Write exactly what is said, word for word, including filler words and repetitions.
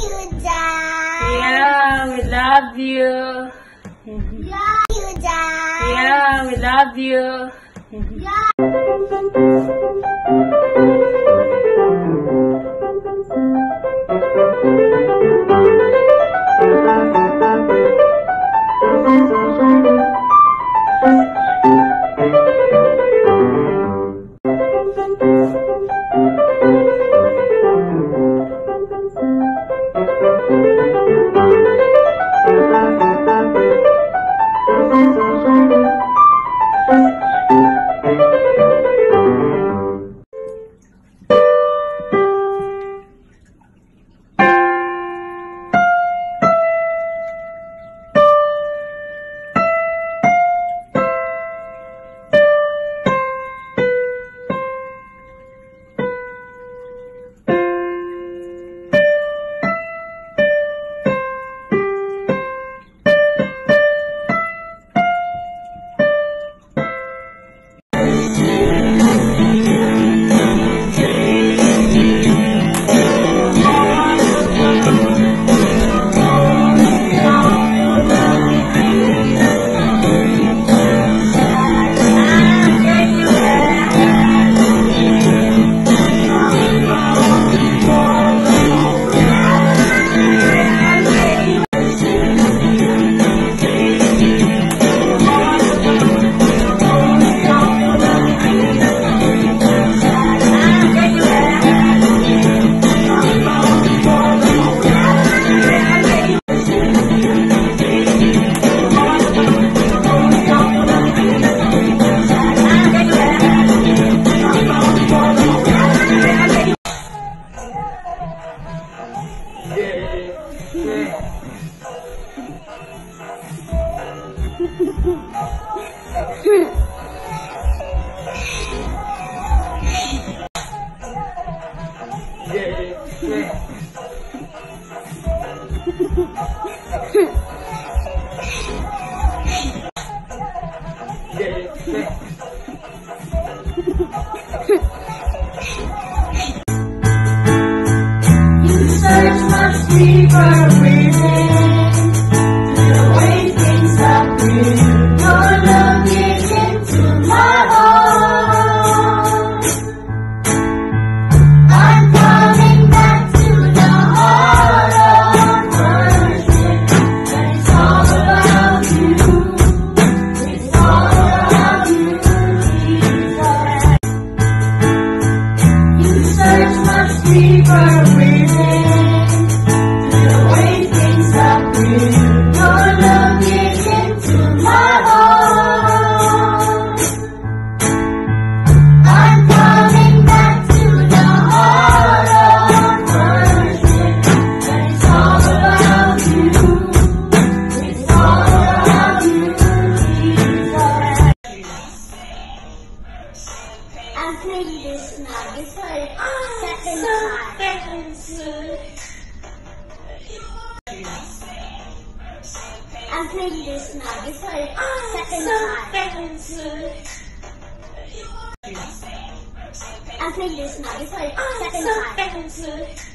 you, Dad. Yeah, we love you. Love you, Dad. Yeah, we love you. You search much deeper within the way things have been. You're looking into my heart. I'm coming back to the heart of worship. And it's all about you. It's all about you, Jesus. You search much deeper within the way things have been. You're looking into my heart. I'm coming back to the heart of worship. And it's all about you. It's all about you, Jesus. I'm playing this now. This is second time. I'm playing this now. This is second time. I'm playing this now. This is second time.